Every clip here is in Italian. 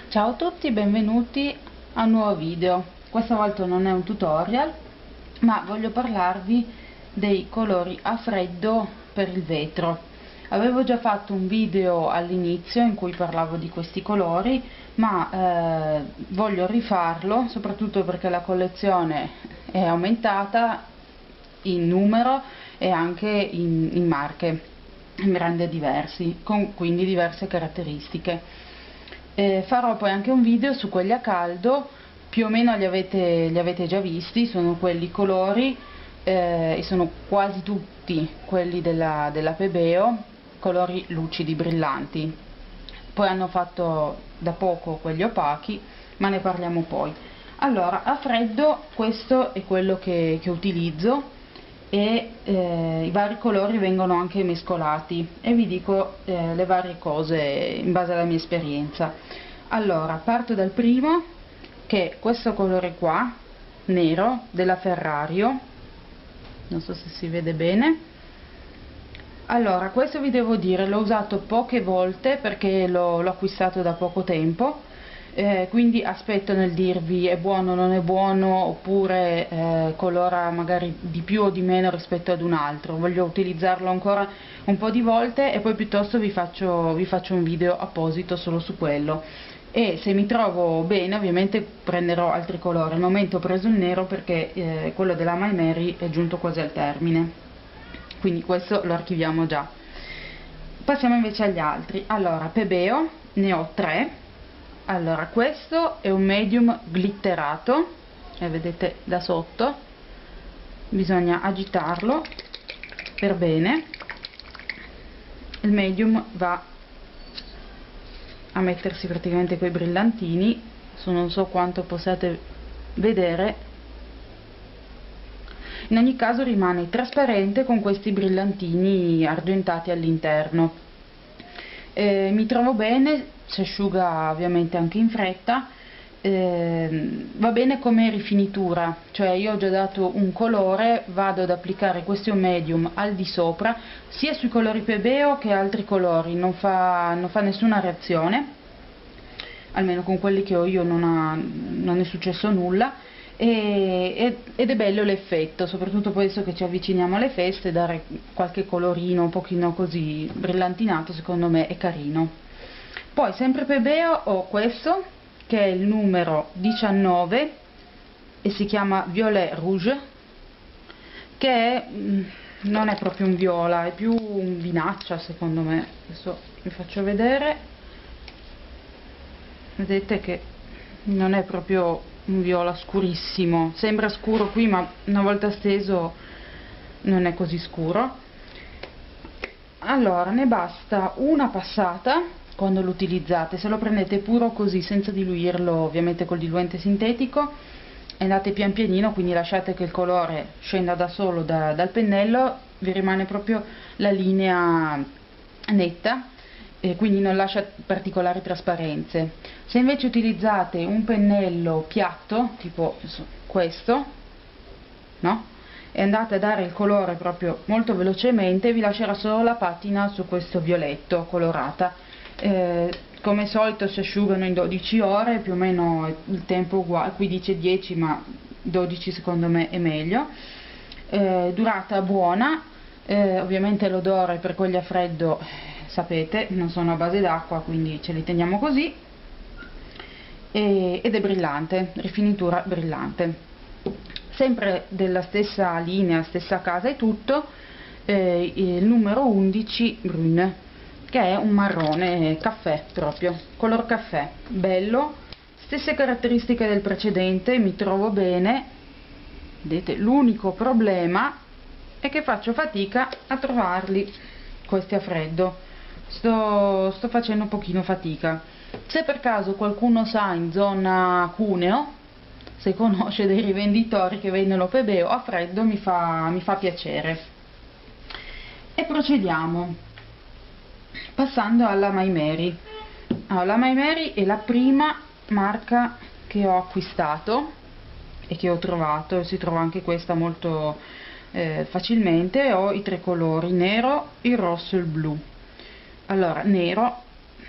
Ciao a tutti, benvenuti a un nuovo video. Questa volta non è un tutorial, ma voglio parlarvi dei colori a freddo per il vetro. Avevo già fatto un video all'inizio in cui parlavo di questi colori, ma voglio rifarlo, soprattutto perché la collezione è aumentata in numero e anche in marche, in brand diversi, con quindi diverse caratteristiche. Farò poi anche un video su quelli a caldo, più o meno li avete già visti, sono quelli colori e sono quasi tutti quelli della Pebeo, colori lucidi, brillanti. Poi hanno fatto da poco quelli opachi, ma ne parliamo poi. Allora, a freddo questo è quello che utilizzo e i vari colori vengono anche mescolati e vi dico le varie cose in base alla mia esperienza. Allora, parto dal primo, che è questo colore qua, nero, della Ferrario, non so se si vede bene. Allora, questo vi devo dire, l'ho usato poche volte perché l'ho acquistato da poco tempo, quindi aspetto nel dirvi è buono o non è buono, oppure colora magari di più o di meno rispetto ad un altro. Voglio utilizzarlo ancora un po' di volte e poi piuttosto vi faccio un video apposito solo su quello. E se mi trovo bene ovviamente prenderò altri colori. Al momento ho preso il nero perché quello della My Mary è giunto quasi al termine, quindi questo lo archiviamo già. Passiamo invece agli altri. Allora, Pebeo, ne ho tre. Allora, questo è un medium glitterato, vedete da sotto, bisogna agitarlo per bene. Il medium va a mettersi praticamente quei brillantini, non so quanto possiate vedere. In ogni caso rimane trasparente con questi brillantini argentati all'interno. Mi trovo bene, si asciuga ovviamente anche in fretta, va bene come rifinitura, cioè io ho già dato un colore, vado ad applicare questo medium al di sopra, sia sui colori Pebeo che altri colori, non fa nessuna reazione, almeno con quelli che ho io non è successo nulla. Ed è bello l'effetto, soprattutto poi adesso che ci avviciniamo alle feste, dare qualche colorino un pochino così brillantinato secondo me è carino. Poi sempre Pebeo ho questo che è il numero 19 e si chiama Violet Rouge, che non è proprio un viola, è più un vinaccia secondo me. Adesso vi faccio vedere, vedete che non è proprio un viola scurissimo, sembra scuro qui ma una volta steso non è così scuro. Allora, ne basta una passata quando lo utilizzate, se lo prendete puro così senza diluirlo ovviamente col diluente sintetico, e andate pian pianino, quindi lasciate che il colore scenda da solo dal pennello, vi rimane proprio la linea netta e quindi non lascia particolari trasparenze. Se invece utilizzate un pennello piatto tipo questo, no? E andate a dare il colore proprio molto velocemente, vi lascerà solo la patina su questo violetto colorata. Come solito si asciugano in 12 ore, più o meno il tempo uguale, qui dice 10 ma 12 secondo me è meglio. Durata buona, ovviamente l'odore per quelli a freddo sapete, non sono a base d'acqua, quindi ce li teniamo così, ed è brillante, rifinitura brillante. Sempre della stessa linea, stessa casa e tutto, il numero 11 Brune, che è un marrone caffè proprio, color caffè, bello, stesse caratteristiche del precedente, mi trovo bene. Vedete, l'unico problema è che faccio fatica a trovarli questi a freddo. Sto facendo un pochino fatica. Se per caso qualcuno sa in zona Cuneo, se conosce dei rivenditori che vendono Pebeo a freddo, mi fa piacere. E procediamo passando alla My Mary. Allora, la My Mary è la prima marca che ho acquistato e che ho trovato, si trova anche questa molto facilmente. Ho i tre colori, nero, il rosso e il blu. Allora, nero,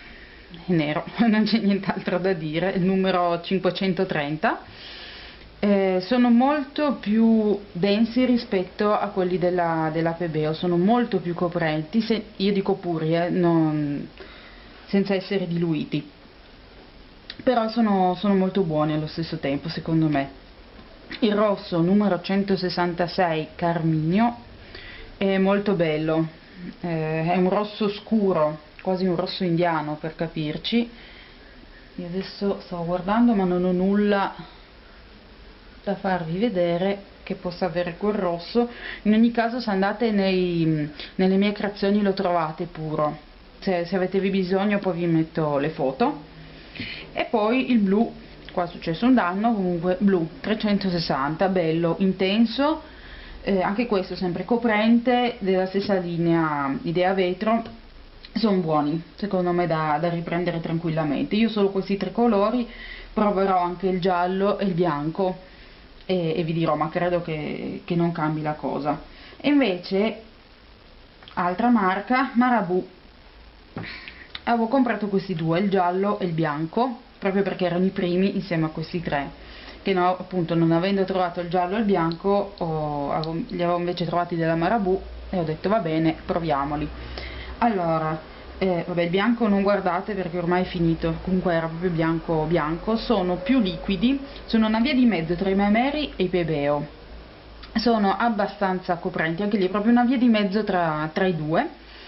è nero, non c'è nient'altro da dire, il numero 530. Sono molto più densi rispetto a quelli della Pebeo, sono molto più coprenti, io dico puri, senza essere diluiti, però sono molto buoni allo stesso tempo secondo me. Il rosso numero 166 Carminio è molto bello, è un rosso scuro, quasi un rosso indiano per capirci. Io adesso sto guardando ma non ho nulla da farvi vedere che possa avere quel rosso. In ogni caso, se andate nelle mie creazioni lo trovate puro, se avete bisogno poi vi metto le foto. E poi il blu, qua è successo un danno, comunque blu 360, bello, intenso, anche questo sempre coprente, della stessa linea Idea Vetro. Sono buoni, secondo me da riprendere tranquillamente. Io solo questi tre colori, proverò anche il giallo e il bianco e vi dirò, ma credo che non cambi la cosa. E invece, altra marca, Marabu. Avevo comprato questi due, il giallo e il bianco, proprio perché erano i primi insieme a questi tre, che no, appunto non avendo trovato il giallo e il bianco li avevo invece trovati della Marabu e ho detto va bene, proviamoli. Allora, vabbè, il bianco non guardate perché ormai è finito, comunque era proprio bianco bianco. Sono più liquidi, sono una via di mezzo tra i Maimeri e i Pebeo, sono abbastanza coprenti, anche lì è proprio una via di mezzo tra i due.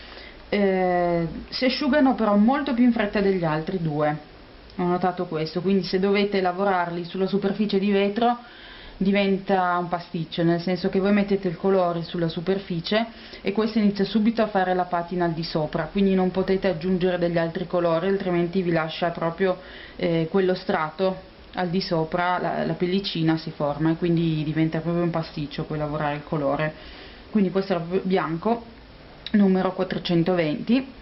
Si asciugano però molto più in fretta degli altri due, ho notato questo, quindi se dovete lavorarli sulla superficie di vetro diventa un pasticcio, nel senso che voi mettete il colore sulla superficie e questo inizia subito a fare la patina al di sopra, quindi non potete aggiungere degli altri colori, altrimenti vi lascia proprio quello strato al di sopra, la pellicina si forma e quindi diventa proprio un pasticcio poi lavorare il colore. Quindi questo era proprio bianco numero 420.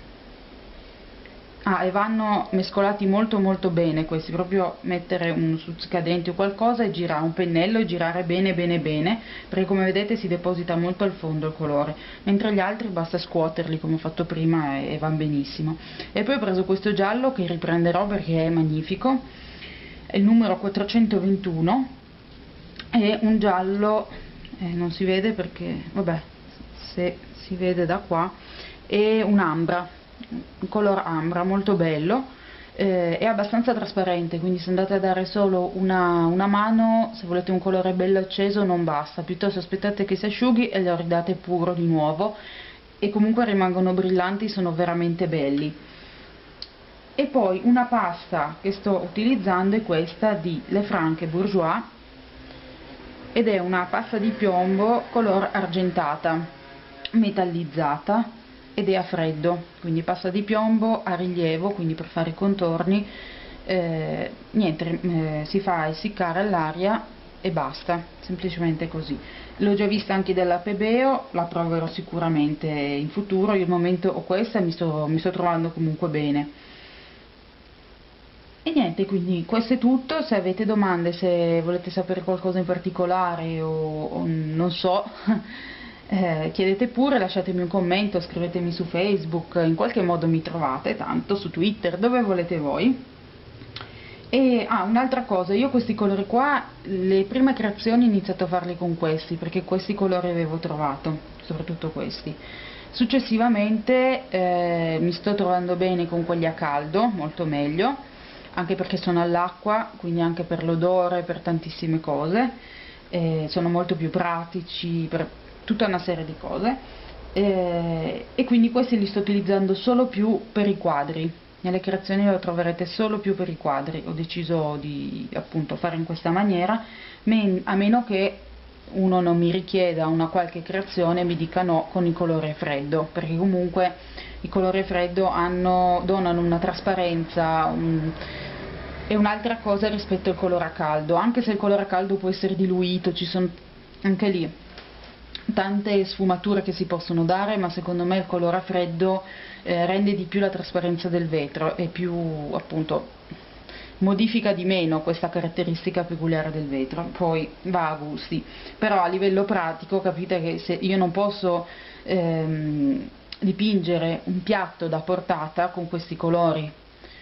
E vanno mescolati molto bene questi, proprio mettere un stuzzicadenti o qualcosa e girare un pennello e girare bene perché come vedete si deposita molto al fondo il colore, mentre gli altri basta scuoterli come ho fatto prima e vanno benissimo. E poi ho preso questo giallo che riprenderò perché è magnifico, è il numero 421, è un giallo, non si vede perché, vabbè, se si vede da qua, è un ambra, un color ambra molto bello, è abbastanza trasparente, quindi se andate a dare solo una mano, se volete un colore bello acceso non basta, piuttosto aspettate che si asciughi e lo ridate puro di nuovo e comunque rimangono brillanti, sono veramente belli. E poi una pasta che sto utilizzando è questa di Le Franche Bourjois ed è una pasta di piombo color argentata, metallizzata, ed è a freddo, quindi pasta di piombo a rilievo, quindi per fare i contorni, niente, si fa essiccare all'aria e basta, semplicemente così. L'ho già vista anche della Pebeo, la proverò sicuramente in futuro, io al momento ho questa e mi sto trovando comunque bene. E niente, quindi questo è tutto. Se avete domande, se volete sapere qualcosa in particolare o non so, chiedete pure, lasciatemi un commento, scrivetemi su Facebook, in qualche modo mi trovate, tanto su Twitter, dove volete voi. E un'altra cosa, io questi colori qua, le prime creazioni ho iniziato a farli con questi, perché questi colori avevo trovato, soprattutto questi. Successivamente mi sto trovando bene con quelli a caldo, molto meglio, anche perché sono all'acqua, quindi anche per l'odore, per tantissime cose, sono molto più pratici per tutta una serie di cose, e quindi questi li sto utilizzando solo più per i quadri. Nelle creazioni lo troverete solo più per i quadri, ho deciso di appunto fare in questa maniera, a meno che uno non mi richieda una qualche creazione e mi dica no con il colore freddo, perché comunque i colori freddo donano una trasparenza e un'altra cosa rispetto al colore a caldo, anche se il colore a caldo può essere diluito, ci sono anche lì tante sfumature che si possono dare, ma secondo me il colore a freddo rende di più la trasparenza del vetro e più appunto modifica di meno questa caratteristica peculiare del vetro, poi va a gusti, però a livello pratico capite che se io non posso dipingere un piatto da portata con questi colori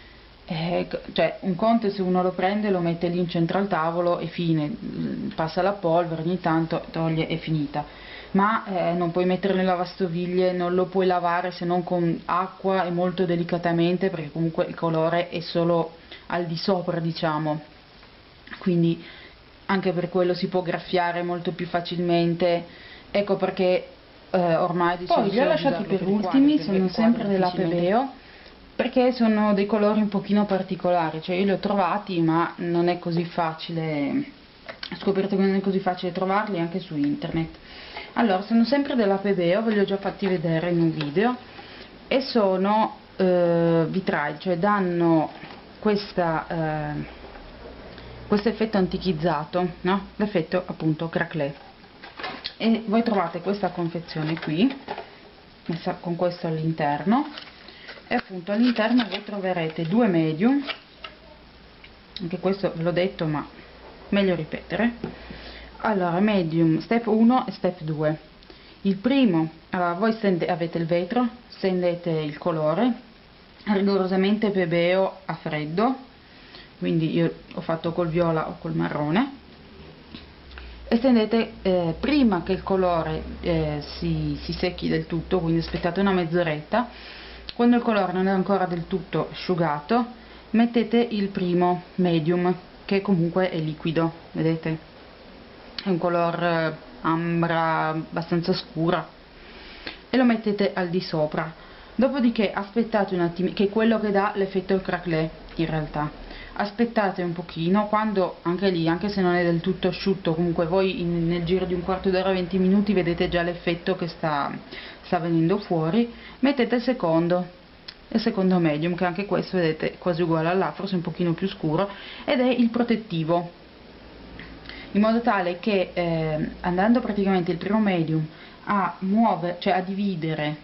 cioè un conto se uno lo prende, lo mette lì in centro al tavolo e fine, passa la polvere ogni tanto, toglie, è finita. Ma non puoi mettere nelle lavastoviglie, non lo puoi lavare se non con acqua e molto delicatamente, perché comunque il colore è solo al di sopra, diciamo, quindi anche per quello si può graffiare molto più facilmente. Ecco perché ormai diciamo, poi li ho lasciati per ultimi, sono sempre della Pebeo, perché sono dei colori un pochino particolari, cioè io li ho trovati ma non è così facile, ho scoperto che non è così facile trovarli anche su internet. Allora, sono sempre della Pebeo, ve li ho già fatti vedere in un video, e sono vitrail, cioè danno questo effetto antichizzato, no? L'effetto appunto craquelé. E voi trovate questa confezione qui, messa con questo all'interno, e appunto all'interno voi troverete due medium, anche questo ve l'ho detto ma meglio ripetere. Allora, medium step 1 e step 2. Il primo, allora voi avete il vetro, stendete il colore, rigorosamente Pebeo a freddo, quindi io ho fatto col viola o col marrone, e stendete prima che il colore si secchi del tutto, quindi aspettate una mezz'oretta. Quando il colore non è ancora del tutto asciugato, mettete il primo medium, che comunque è liquido, vedete? È un color ambra abbastanza scura, e lo mettete al di sopra. Dopodiché aspettate un attimo, che è quello che dà l'effetto craquelé in realtà. Aspettate un pochino, quando anche lì, anche se non è del tutto asciutto, comunque voi nel giro di un quarto d'ora, 20 minuti, vedete già l'effetto che sta venendo fuori. Mettete il secondo medium, che anche questo vedete quasi uguale all'altro, forse un pochino più scuro, ed è il protettivo, in modo tale che andando praticamente il primo medium a muovere, cioè a dividere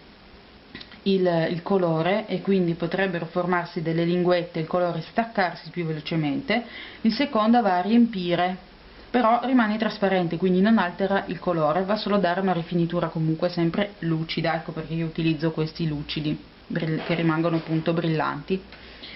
il colore, e quindi potrebbero formarsi delle linguette, il colore staccarsi più velocemente, il secondo va a riempire, però rimane trasparente, quindi non altera il colore, va solo a dare una rifinitura comunque sempre lucida. Ecco perché io utilizzo questi lucidi che rimangono appunto brillanti.